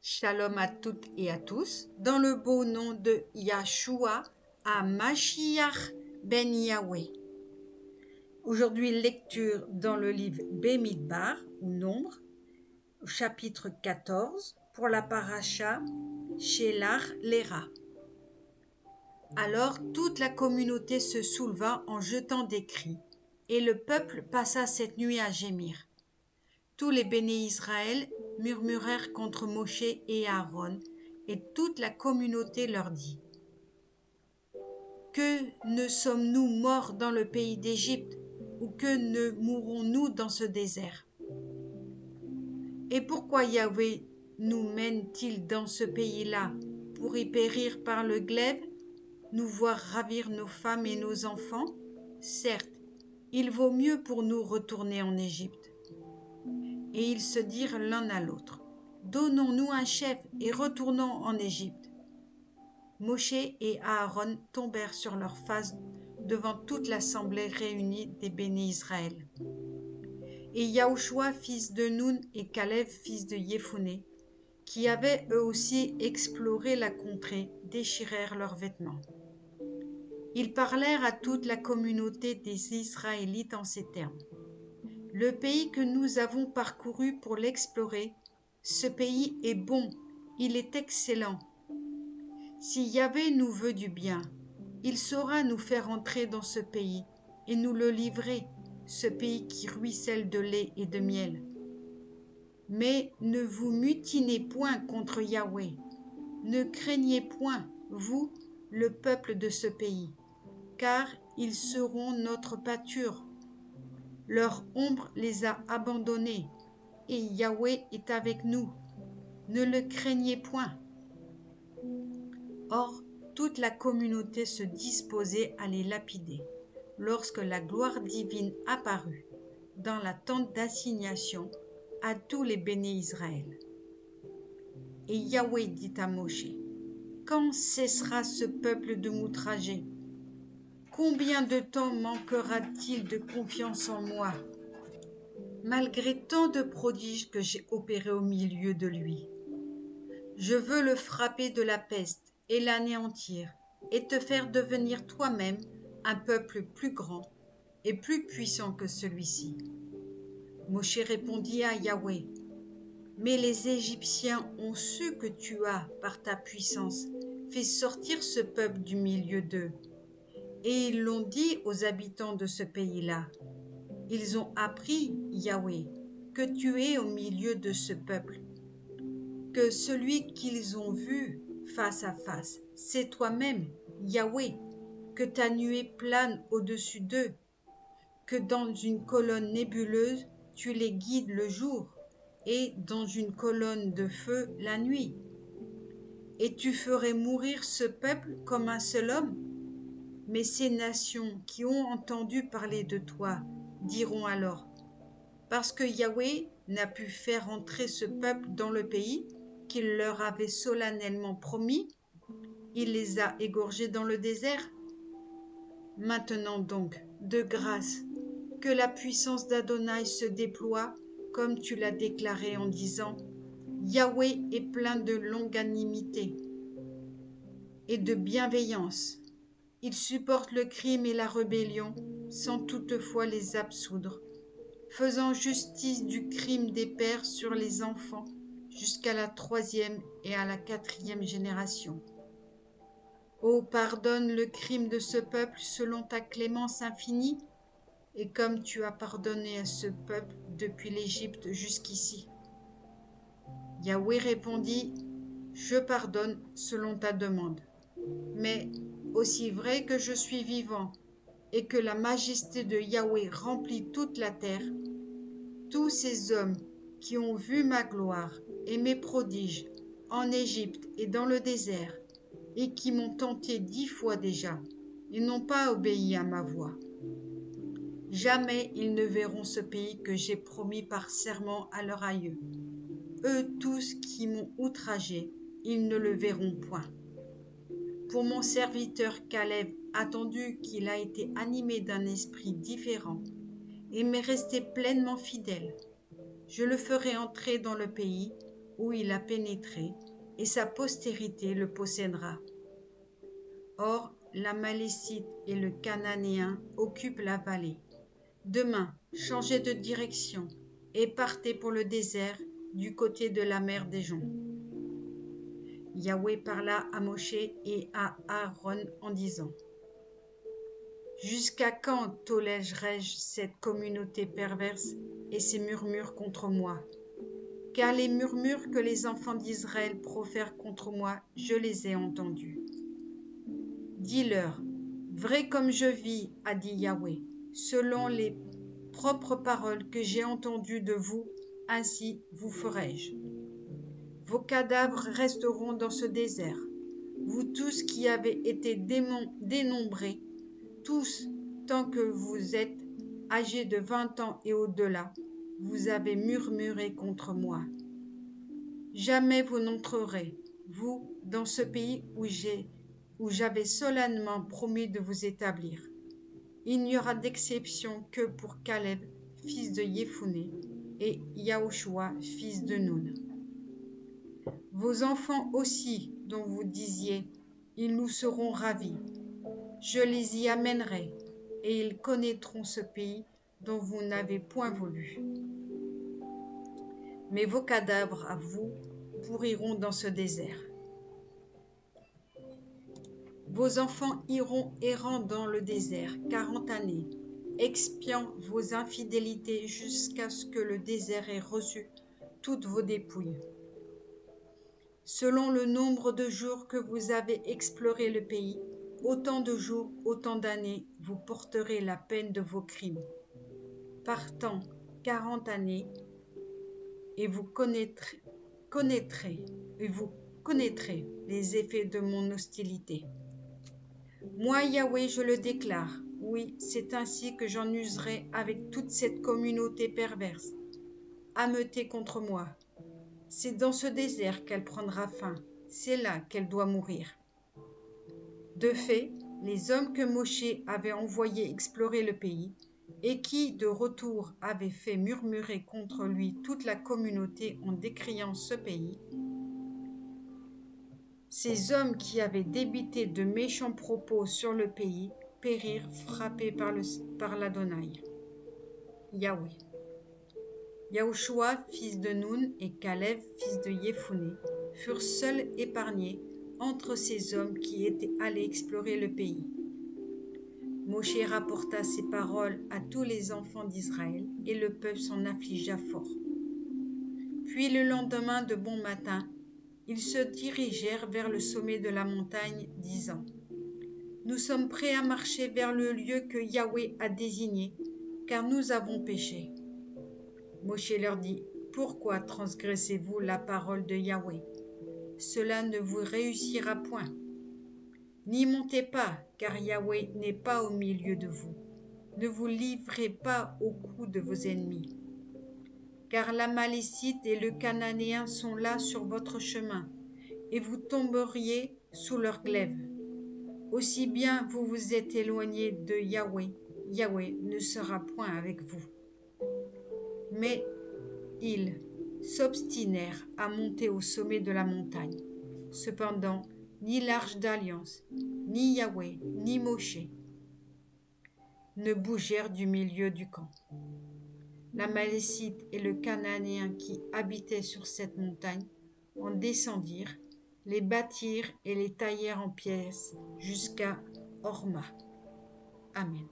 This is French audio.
Shalom à toutes et à tous, dans le beau nom de Yahshua à Mashiach ben Yahweh. Aujourd'hui, lecture dans le livre Bemidbar, ou Nombre, au chapitre 14, pour la paracha Shelach Lera. Alors toute la communauté se souleva en jetant des cris, et le peuple passa cette nuit à gémir. Tous les béné Israël murmurèrent contre Moshe et Aaron, et toute la communauté leur dit : Que ne sommes-nous morts dans le pays d'Égypte, ou que ne mourrons-nous dans ce désert ? Et pourquoi Yahweh nous mène-t-il dans ce pays-là, pour y périr par le glaive, nous voir ravir nos femmes et nos enfants ? Certes, il vaut mieux pour nous retourner en Égypte. Et ils se dirent l'un à l'autre : Donnons-nous un chef et retournons en Égypte. Moshe et Aaron tombèrent sur leurs faces devant toute l'assemblée réunie des béné Israël. Et Yahushua, fils de Nun, et Caleb, fils de Yéphoné, qui avaient eux aussi exploré la contrée, déchirèrent leurs vêtements. Ils parlèrent à toute la communauté des Israélites en ces termes : Le pays que nous avons parcouru pour l'explorer, ce pays est bon, il est excellent. Si Yahvé nous veut du bien, il saura nous faire entrer dans ce pays et nous le livrer, ce pays qui ruisselle de lait et de miel. Mais ne vous mutinez point contre Yahweh, ne craignez point, vous, le peuple de ce pays, car ils seront notre pâture. Leur ombre les a abandonnés, et Yahweh est avec nous. Ne le craignez point. Or, toute la communauté se disposait à les lapider, lorsque la gloire divine apparut dans la tente d'assignation à tous les béné Israël. Et Yahweh dit à Moshe : Quand cessera ce peuple de m'outrager ? Combien de temps manquera-t-il de confiance en moi ? Malgré tant de prodiges que j'ai opérés au milieu de lui. Je veux le frapper de la peste et l'anéantir, et te faire devenir toi-même un peuple plus grand et plus puissant que celui-ci. Moshe répondit à Yahweh : Mais les Égyptiens ont su que tu as, par ta puissance, fait sortir ce peuple du milieu d'eux. Et ils l'ont dit aux habitants de ce pays-là. Ils ont appris, Yahweh, que tu es au milieu de ce peuple, que celui qu'ils ont vu face à face, c'est toi-même, Yahweh, que ta nuée plane au-dessus d'eux, que dans une colonne nébuleuse, tu les guides le jour, et dans une colonne de feu la nuit. Et tu ferais mourir ce peuple comme un seul homme ? Mais ces nations qui ont entendu parler de toi diront alors : Parce que Yahweh n'a pu faire entrer ce peuple dans le pays qu'il leur avait solennellement promis, il les a égorgés dans le désert. Maintenant donc, de grâce, que la puissance d'Adonai se déploie comme tu l'as déclaré en disant : Yahweh est plein de longanimité et de bienveillance. Il supporte le crime et la rébellion sans toutefois les absoudre, faisant justice du crime des pères sur les enfants jusqu'à la 3e et à la 4e génération. Ô, pardonne le crime de ce peuple selon ta clémence infinie, et comme tu as pardonné à ce peuple depuis l'Égypte jusqu'ici. Yahweh répondit : Je pardonne selon ta demande. Mais aussi vrai que je suis vivant et que la majesté de Yahweh remplit toute la terre, tous ces hommes qui ont vu ma gloire et mes prodiges en Égypte et dans le désert, et qui m'ont tenté 10 fois déjà, et n'ont pas obéi à ma voix. Jamais ils ne verront ce pays que j'ai promis par serment à leur aïeux. Eux tous qui m'ont outragé, ils ne le verront point. Pour mon serviteur Caleb, attendu qu'il a été animé d'un esprit différent, et m'est resté pleinement fidèle, je le ferai entrer dans le pays où il a pénétré, et sa postérité le possédera. Or, l'Amalécite et le Cananéen occupent la vallée. Demain, changez de direction et partez pour le désert du côté de la mer des Joncs. Yahweh parla à Moshe et à Aaron en disant: Jusqu'à quand tolérerai-je cette communauté perverse et ces murmures contre moi? Car les murmures que les enfants d'Israël profèrent contre moi, je les ai entendus. Dis-leur: Vrai comme je vis, a dit Yahweh, selon les propres paroles que j'ai entendues de vous, ainsi vous ferai-je. Vos cadavres resteront dans ce désert, vous tous qui avez été dénombrés, tous, tant que vous êtes âgés de 20 ans et au-delà, vous avez murmuré contre moi. Jamais vous n'entrerez, vous, dans ce pays où j'avais solennellement promis de vous établir. Il n'y aura d'exception que pour Caleb, fils de Yéphoné, et Yahushua, fils de Nun. Vos enfants aussi, dont vous disiez, ils nous seront ravis. Je les y amènerai, et ils connaîtront ce pays dont vous n'avez point voulu. Mais vos cadavres à vous pourriront dans ce désert. Vos enfants iront errant dans le désert 40 années, expiant vos infidélités jusqu'à ce que le désert ait reçu toutes vos dépouilles. Selon le nombre de jours que vous avez exploré le pays, autant de jours, autant d'années, vous porterez la peine de vos crimes. Partant 40 années, et vous connaîtrez les effets de mon hostilité. Moi, Yahweh, je le déclare. Oui, c'est ainsi que j'en userai avec toute cette communauté perverse, ameutée contre moi. C'est dans ce désert qu'elle prendra fin. C'est là qu'elle doit mourir. De fait, les hommes que Moshe avait envoyés explorer le pays, et qui, de retour, avaient fait murmurer contre lui toute la communauté en décriant ce pays, ces hommes qui avaient débité de méchants propos sur le pays périrent frappés par l'Adonai, Yahweh. Yahushua, fils de Nun, et Caleb, fils de Yéphoné, furent seuls épargnés entre ces hommes qui étaient allés explorer le pays. Moshe rapporta ces paroles à tous les enfants d'Israël, et le peuple s'en affligea fort. Puis le lendemain de bon matin, ils se dirigèrent vers le sommet de la montagne, disant: Nous sommes prêts à marcher vers le lieu que Yahweh a désigné, car nous avons péché. Moshe leur dit: Pourquoi transgressez-vous la parole de Yahweh? Cela ne vous réussira point. N'y montez pas, car Yahweh n'est pas au milieu de vous. Ne vous livrez pas au cou de vos ennemis. Car l'Amalécite et le Cananéen sont là sur votre chemin, et vous tomberiez sous leur glaive. Aussi bien vous vous êtes éloignés de Yahweh, Yahweh ne sera point avec vous. Mais ils s'obstinèrent à monter au sommet de la montagne. Cependant, ni l'arche d'alliance, ni Yahweh, ni Moshe ne bougèrent du milieu du camp. L'Amalécite et le Cananéen qui habitaient sur cette montagne en descendirent, les bâtirent et les taillèrent en pièces jusqu'à Horma. Amen.